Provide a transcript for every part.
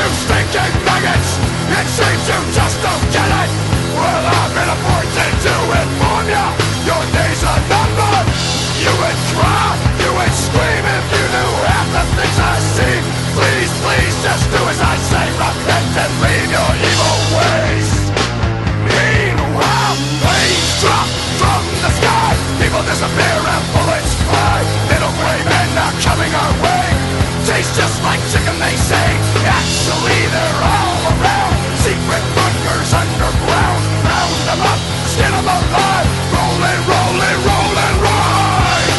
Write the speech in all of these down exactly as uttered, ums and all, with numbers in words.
you stinking maggots! It seems you just don't get it! Well, I'm in a fortune to inform ya, your days are numbered! You would cry, you would scream if you knew half the things I see. Please, please, just do as I say, repent and leave your evil ways. Meanwhile, planes drop from the sky, people disappear and bullets fly. Little gray men are coming our way, taste just like chicken they say. Actually they're all around, secret bunkers underground. Round them up, skin them alive, rollin', rollin', rollin', ride.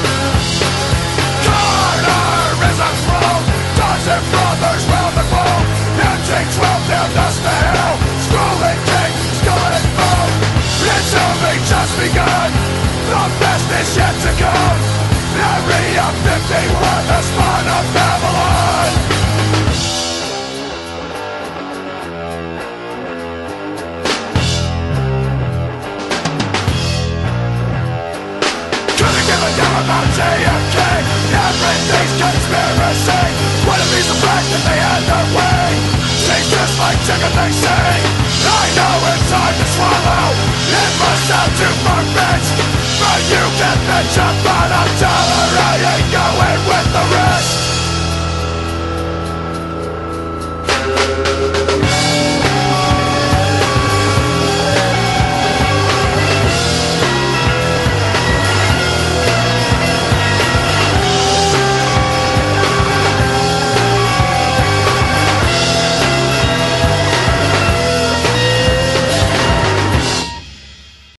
Carter is a pro, dozen brothers round the globe. M J twelve down dust to hell, scrolling king, skull and bone. It's only just begun, the best is yet to come. Area fifty-one, the spawn of Babylon. Couldn't give a damn about J F K. Everything's conspiracy. Wouldn't be surprised if they had their way. Tastes just like chicken they say. I know it's hard to swallow, it must sound too far-fetched, but you can bet your bottom dollar I ain't